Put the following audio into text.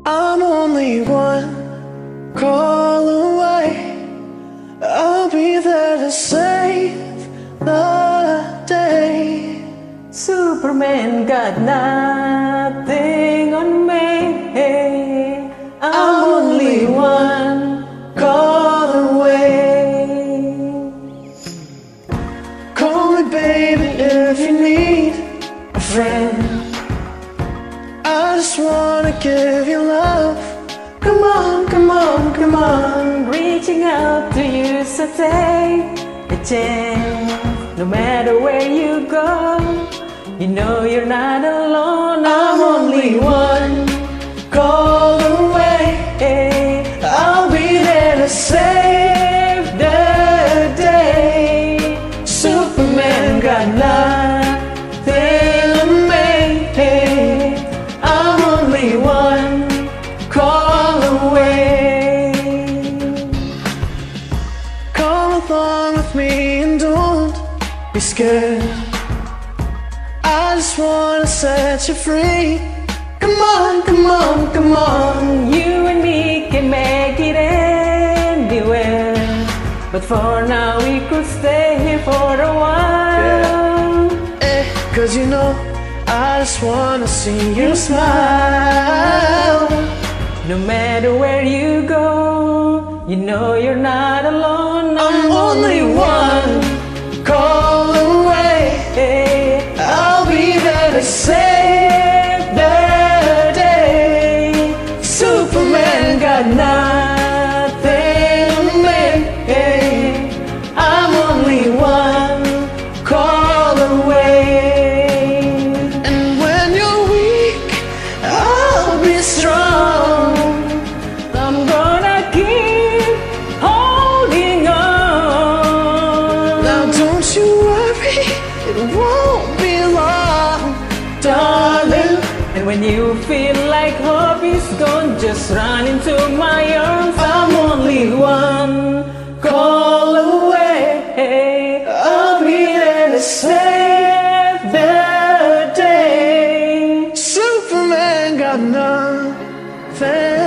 I'm only one call away. I'll be there to save the day. Superman got nothing on me. I'm only one call away. Call me baby if you need a friend. I just wanna give you love. Come on, come on, come on. Reaching out to you, so take a chance. No matter where you go, you know you're not alone. I'm only one call away. I'll be there to save the day. Superman got nothing on me. I'm only one call away. Come along with me and don't be scared. I just wanna set you free. Come on, come on, come on. You and me can make it anywhere, but for now we could stay here for a while. Cause you know I just wanna see you smile. No matter where you go, you know you're not alone. I'm only one call away. I'll be there to save the day. Superman got nothing on me. I'm only one call away. And when you're weak, I'll be strong. I'm gonna keep holding on. Now don't you worry, it won't be long, darling. And when you feel like hope is gone, just run into my arms. I'm only one call away. I'll be there to save the day. Superman got nothing